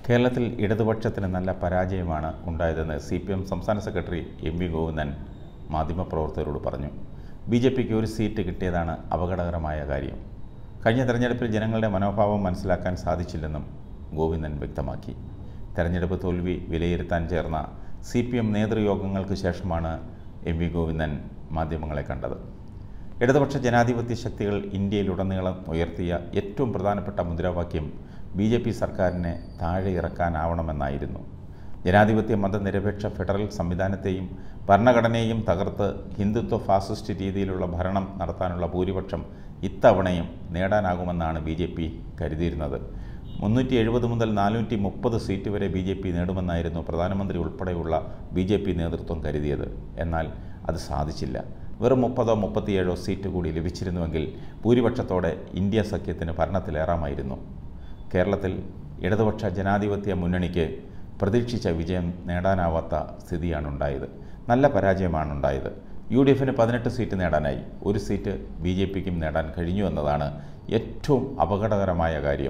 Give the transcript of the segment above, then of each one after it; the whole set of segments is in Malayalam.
കേരളത്തിൽ ഇടതുപക്ഷത്തിന് നല്ല പരാജയമാണ് ഉണ്ടായതെന്ന് CPM സംസ്ഥാന സെക്രട്ടറി MV ഗോവിന്ദൻ മാധ്യമപ്രവർത്തകരോട് പറഞ്ഞു. BJPക്ക് ഒരു സീറ്റ് കിട്ടിയതാണ് അപകടകരമായ കാര്യം. കഴിഞ്ഞ തെരഞ്ഞെടുപ്പിൽ ജനങ്ങളുടെ മനോഭാവം മനസ്സിലാക്കാൻ സാധിച്ചില്ലെന്നും ഗോവിന്ദൻ വ്യക്തമാക്കി. തെരഞ്ഞെടുപ്പ് തോൽവി വിലയിരുത്താൻ ചേർന്ന CPM നേതൃയോഗങ്ങൾക്ക് ശേഷമാണ് MV ഗോവിന്ദൻ മാധ്യമങ്ങളെ കണ്ടത്. ഇടതുപക്ഷ ജനാധിപത്യ ശക്തികൾ ഇന്ത്യയിലുടനീളം ഉയർത്തിയ ഏറ്റവും പ്രധാനപ്പെട്ട മുദ്രാവാക്യം BJP സർക്കാരിനെ താഴെ ഇറക്കാനാവണമെന്നായിരുന്നു. ജനാധിപത്യ മതനിരപേക്ഷ ഫെഡറൽ സംവിധാനത്തെയും ഭരണഘടനയെയും തകർത്ത് ഹിന്ദുത്വ ഫാസിസ്റ്റ് രീതിയിലുള്ള ഭരണം നടത്താനുള്ള ഭൂരിപക്ഷം ഇത്തവണയും നേടാനാകുമെന്നാണ് BJP കരുതിയിരുന്നത്. 370 മുതൽ 430 സീറ്റ് വരെ BJP നേടുമെന്നായിരുന്നു പ്രധാനമന്ത്രി ഉൾപ്പെടെയുള്ള BJP നേതൃത്വം കരുതിയത്. എന്നാൽ അത് സാധിച്ചില്ല. വെറും 30-37 സീറ്റ് കൂടി ലഭിച്ചിരുന്നുവെങ്കിൽ ഭൂരിപക്ഷത്തോടെ ഇന്ത്യ സഖ്യത്തിന് ഭരണത്തിലേറാമായിരുന്നു. കേരളത്തിൽ ഇടതുപക്ഷ ജനാധിപത്യ മുന്നണിക്ക് പ്രതീക്ഷിച്ച വിജയം നേടാനാവാത്ത സ്ഥിതിയാണുണ്ടായത്. നല്ല പരാജയമാണുണ്ടായത്. UDFന് 18 സീറ്റ് നേടാനായി, ഒരു സീറ്റ് BJPക്കും നേടാൻ കഴിഞ്ഞു എന്നതാണ് ഏറ്റവും അപകടകരമായ കാര്യം.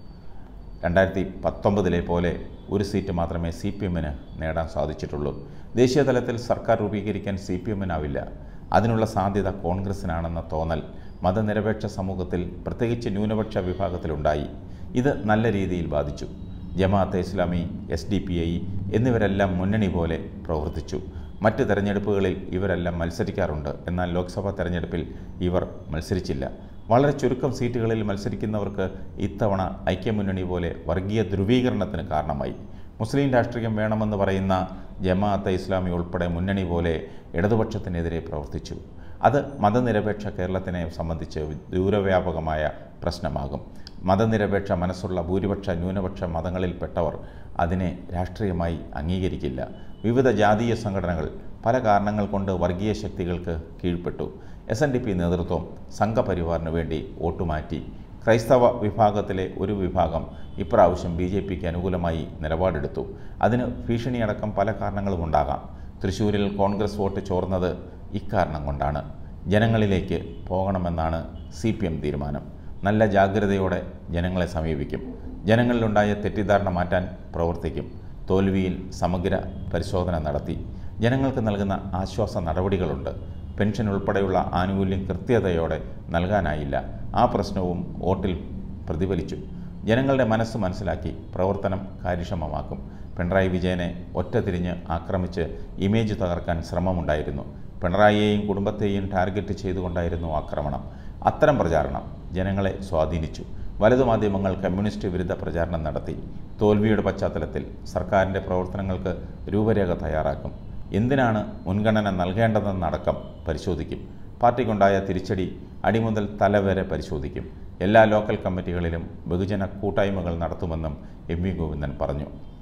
2019 പോലെ ഒരു സീറ്റ് മാത്രമേ CPMന് നേടാൻ സാധിച്ചിട്ടുള്ളൂ. ദേശീയ തലത്തിൽ സർക്കാർ രൂപീകരിക്കാൻ CPMനാവില്ല. അതിനുള്ള സാധ്യത കോൺഗ്രസിനാണെന്ന തോന്നൽ മതനിരപേക്ഷ സമൂഹത്തിൽ, പ്രത്യേകിച്ച് ന്യൂനപക്ഷ വിഭാഗത്തിലുണ്ടായി. ഇത് നല്ല രീതിയിൽ ബാധിച്ചു. ജമാഅത്തെ ഇസ്ലാമി, SDPI എന്നിവരെല്ലാം മുന്നണി പോലെ പ്രവർത്തിച്ചു. മറ്റ് തെരഞ്ഞെടുപ്പുകളിൽ ഇവരെല്ലാം മത്സരിക്കാറുണ്ട്. എന്നാൽ ലോക്സഭാ തെരഞ്ഞെടുപ്പിൽ ഇവർ മത്സരിച്ചില്ല. വളരെ ചുരുക്കം സീറ്റുകളിൽ മത്സരിക്കുന്നവർക്ക് ഇത്തവണ ഐക്യമുന്നണി പോലെ വർഗീയ ധ്രുവീകരണത്തിന് കാരണമായി. മുസ്ലിം രാഷ്ട്രീയം വേണമെന്ന് പറയുന്ന ജമാഅത്തെ ഇസ്ലാമി ഉൾപ്പെടെ മുന്നണി പോലെ ഇടതുപക്ഷത്തിനെതിരെ പ്രവർത്തിച്ചു. അത് മതനിരപേക്ഷ കേരളത്തിനെ സംബന്ധിച്ച് ദൂരവ്യാപകമായ പ്രശ്നമാകും. മതനിരപേക്ഷ മനസ്സുള്ള ഭൂരിപക്ഷ ന്യൂനപക്ഷ മതങ്ങളിൽപ്പെട്ടവർ അതിനെ രാഷ്ട്രീയമായി അംഗീകരിക്കില്ല. വിവിധ ജാതീയ സംഘടനകൾ പല കാരണങ്ങൾ കൊണ്ട് വർഗീയ ശക്തികൾക്ക് കീഴ്പ്പെട്ടു. SNDP നേതൃത്വം സംഘപരിവാറിന് വേണ്ടി വോട്ടുമാറ്റി. ക്രൈസ്തവ വിഭാഗത്തിലെ ഒരു വിഭാഗം ഇപ്രാവശ്യം BJPക്ക് അനുകൂലമായി നിലപാടെടുത്തു. അതിന് ഭീഷണിയടക്കം പല കാരണങ്ങളും ഉണ്ടാകാം. തൃശ്ശൂരിൽ കോൺഗ്രസ് വോട്ട് ചോർന്നത് ഇക്കാരണം കൊണ്ടാണ്. ജനങ്ങളിലേക്ക് പോകണമെന്നാണ് CPM തീരുമാനം. നല്ല ജാഗ്രതയോടെ ജനങ്ങളെ സമീപിക്കും. ജനങ്ങളിലുണ്ടായ തെറ്റിദ്ധാരണ മാറ്റാൻ പ്രവർത്തിക്കും. തോൽവിയിൽ സമഗ്ര പരിശോധന നടത്തി. ജനങ്ങൾക്ക് നൽകുന്ന ആശ്വാസ നടപടികളുണ്ട്. പെൻഷൻ ഉൾപ്പെടെയുള്ള ആനുകൂല്യം കൃത്യതയോടെ നൽകാനായില്ല. ആ പ്രശ്നവും വോട്ടിൽ പ്രതിഫലിച്ചു. ജനങ്ങളുടെ മനസ്സ് മനസ്സിലാക്കി പ്രവർത്തനം കാര്യക്ഷമമാക്കും. പിണറായി വിജയനെ ഒറ്റതിരിഞ്ഞ് ആക്രമിച്ച് ഇമേജ് തകർക്കാൻ ശ്രമമുണ്ടായിരുന്നു. പിണറായിയെയും കുടുംബത്തെയും ടാർഗറ്റ് ചെയ്തുകൊണ്ടായിരുന്നു ആക്രമണം. അത്തരം പ്രചാരണം ജനങ്ങളെ സ്വാധീനിച്ചു. വലതുമാധ്യമങ്ങൾ കമ്മ്യൂണിസ്റ്റ് വിരുദ്ധ പ്രചാരണം നടത്തി. തോൽവിയുടെ പശ്ചാത്തലത്തിൽ സർക്കാരിൻ്റെ പ്രവർത്തനങ്ങൾക്ക് രൂപരേഖ തയ്യാറാക്കും. എന്തിനാണ് മുൻഗണന നൽകേണ്ടതെന്നടക്കം പരിശോധിക്കും. പാർട്ടിക്കുണ്ടായ തിരിച്ചടി അടിമുതൽ തല വരെ പരിശോധിക്കും. എല്ലാ ലോക്കൽ കമ്മിറ്റികളിലും ബഹുജന കൂട്ടായ്മകൾ നടത്തുമെന്നും MV ഗോവിന്ദൻ പറഞ്ഞു.